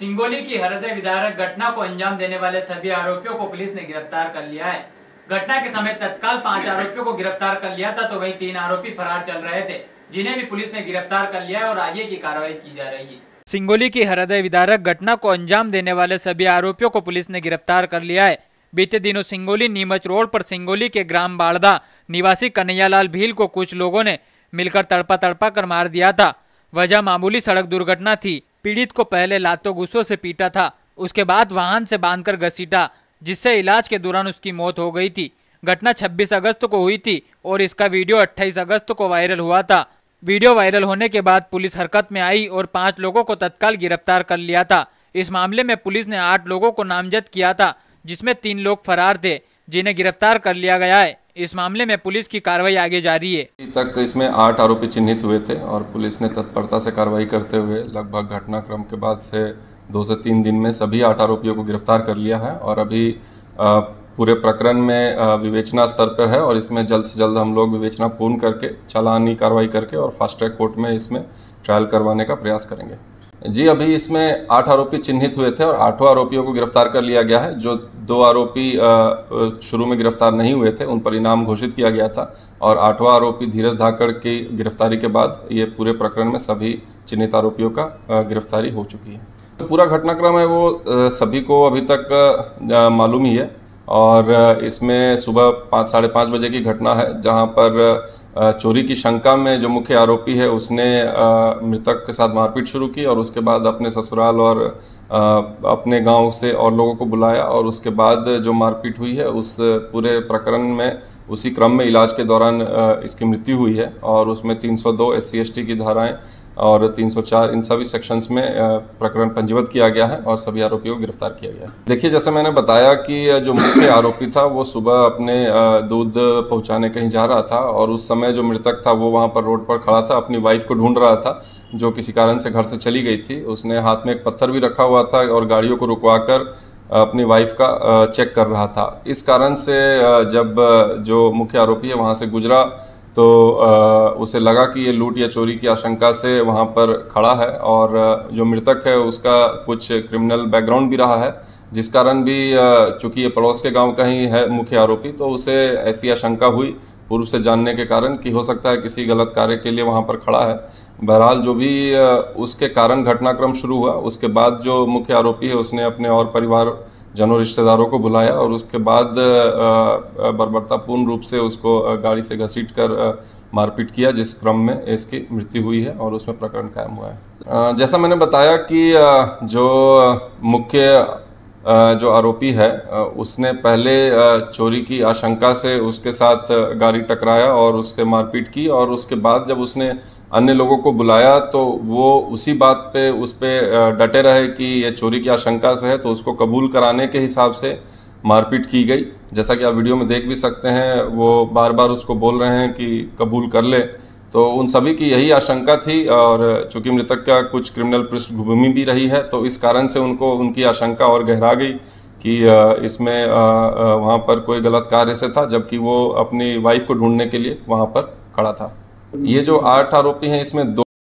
सिंगोली की हृदय विदारक घटना को अंजाम देने वाले सभी आरोपियों को पुलिस ने गिरफ्तार कर लिया है। घटना के समय तत्काल 5 आरोपियों को गिरफ्तार कर लिया था, तो वहीं 3 आरोपी फरार चल रहे थे, जिन्हें भी पुलिस ने गिरफ्तार कर लिया है और आगे की कार्रवाई की जा रही है। सिंगोली की हृदय विदारक घटना को अंजाम देने वाले सभी आरोपियों को पुलिस ने गिरफ्तार कर लिया है। बीते दिनों सिंगोली नीमच रोड पर सिंगोली के ग्राम बाड़दा निवासी कन्हैयालाल भील को कुछ लोगों ने मिलकर तड़पा कर मार दिया था। वजह मामूली सड़क दुर्घटना थी। पीड़ित को पहले लातों गुस्सों से पीटा था, उसके बाद वाहन से बांधकर घसीटा, जिससे इलाज के दौरान उसकी मौत हो गई थी। घटना 26 अगस्त को हुई थी और इसका वीडियो 28 अगस्त को वायरल हुआ था। वीडियो वायरल होने के बाद पुलिस हरकत में आई और 5 लोगों को तत्काल गिरफ्तार कर लिया था। इस मामले में पुलिस ने 8 लोगों को नामजद किया था, जिसमें 3 लोग फरार थे, जिन्हें गिरफ्तार कर लिया गया है। इस मामले में पुलिस की कार्रवाई आगे जारी है। अभी तक इसमें 8 आरोपी चिन्हित हुए थे और पुलिस ने तत्परता से कार्रवाई करते हुए लगभग घटनाक्रम के बाद से 2 से 3 दिन में सभी 8 आरोपियों को गिरफ्तार कर लिया है और अभी पूरे प्रकरण में विवेचना स्तर पर है और इसमें जल्द से जल्द हम लोग विवेचना पूर्ण करके चालानी कार्रवाई करके और फास्ट ट्रैक कोर्ट में इसमें ट्रायल करवाने का प्रयास करेंगे। जी, अभी इसमें 8 आरोपी चिन्हित हुए थे और 8 आरोपियों को गिरफ्तार कर लिया गया है। जो 2 आरोपी शुरू में गिरफ्तार नहीं हुए थे, उन पर इनाम घोषित किया गया था और 8वां आरोपी धीरज धाकड़ की गिरफ्तारी के बाद ये पूरे प्रकरण में सभी चिन्हित आरोपियों का गिरफ्तारी हो चुकी है। तो पूरा घटनाक्रम है वो सभी को अभी तक मालूम ही है और इसमें सुबह 5 साढ़े 5 बजे की घटना है, जहां पर चोरी की शंका में जो मुख्य आरोपी है उसने मृतक के साथ मारपीट शुरू की और उसके बाद अपने ससुराल और अपने गांव से और लोगों को बुलाया और उसके बाद जो मारपीट हुई है उस पूरे प्रकरण में उसी क्रम में इलाज के दौरान इसकी मृत्यु हुई है और उसमें 302 SC/ST की धाराएं और 304 इन सभी सेक्शंस में प्रकरण पंजीबद्ध किया गया है और सभी आरोपियों को गिरफ्तार किया गया है। देखिए, जैसे मैंने बताया कि जो मुख्य आरोपी था वो सुबह अपने दूध पहुंचाने कहीं जा रहा था और उस समय जो मृतक था वो वहां पर रोड पर खड़ा था, अपनी वाइफ को ढूंढ रहा था जो किसी कारण से घर से चली गई थी। उसने हाथ में एक पत्थर भी रखा हुआ था और गाड़ियों को रुकवाकर अपनी वाइफ का चेक कर रहा था। इस कारण से जब जो मुख्य आरोपी है वहां से गुजरा तो उसे लगा कि ये लूट या चोरी की आशंका से वहां पर खड़ा है और जो मृतक है उसका कुछ क्रिमिनल बैकग्राउंड भी रहा है, जिस कारण भी चूंकि ये पड़ोस के गांव का ही है मुख्य आरोपी, तो उसे ऐसी आशंका हुई पूर्व से जानने के कारण कि हो सकता है किसी गलत कार्य के लिए वहां पर खड़ा है। बहरहाल जो भी उसके कारण घटनाक्रम शुरू हुआ, उसके बाद जो मुख्य आरोपी है उसने अपने और परिवार जनों रिश्तेदारों को बुलाया और उसके बाद बर्बरतापूर्ण रूप से उसको गाड़ी से घसीट कर मारपीट किया, जिस क्रम में इसकी मृत्यु हुई है और उसमें प्रकरण कायम हुआ है। जैसा मैंने बताया कि जो मुख्य जो आरोपी है उसने पहले चोरी की आशंका से उसके साथ गाड़ी टकराया और उससे मारपीट की और उसके बाद जब उसने अन्य लोगों को बुलाया तो वो उसी बात पे उस पे डटे रहे कि ये चोरी की आशंका से है, तो उसको कबूल कराने के हिसाब से मारपीट की गई। जैसा कि आप वीडियो में देख भी सकते हैं, वो बार बार उसको बोल रहे हैं कि कबूल कर ले। तो उन सभी की यही आशंका थी और चूंकि मृतक का कुछ क्रिमिनल पृष्ठभूमि भी रही है तो इस कारण से उनको उनकी आशंका और गहरा गई कि इसमें वहाँ पर कोई गलत कार्य से था, जबकि वो अपनी वाइफ को ढूंढने के लिए वहाँ पर खड़ा था। ये जो 8 आरोपी हैं इसमें 2